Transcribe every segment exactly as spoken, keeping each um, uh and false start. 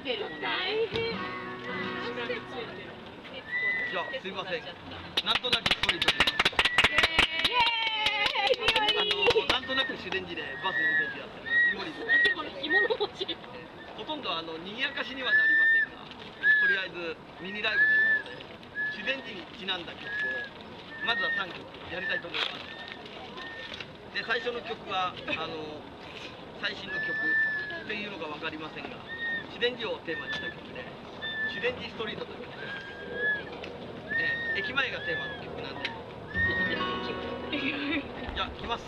ペルも大変。 じゃあすいません。なんとなくストリートで。あのなんとなく修善寺でバスの運転手やってる井森です。 着物持ち。 ほとんどあの賑やかしにはなりませんが、とりあえずミニライブということで修善寺にちなんだ曲をまずはさんきょくやりたいと思います。で最初の曲はあの最新の曲っていうのが分かりませんが、修善寺をテーマにした曲で修善寺ストリートという曲です。ね、駅前がテーマの曲なんで。じゃあ来ます。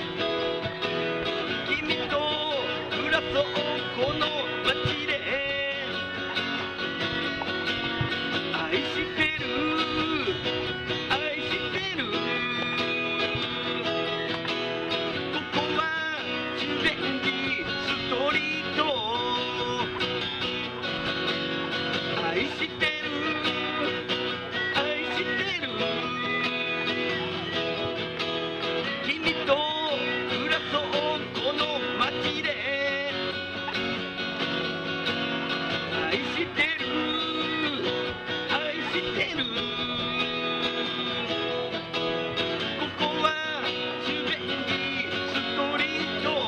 この街で愛してる愛してるここは修善寺ストリート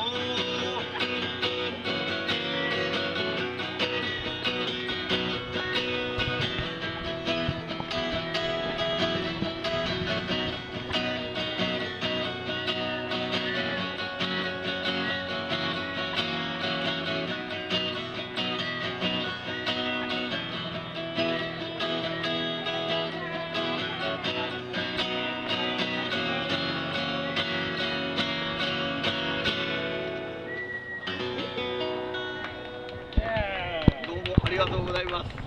どうもありがとうございます。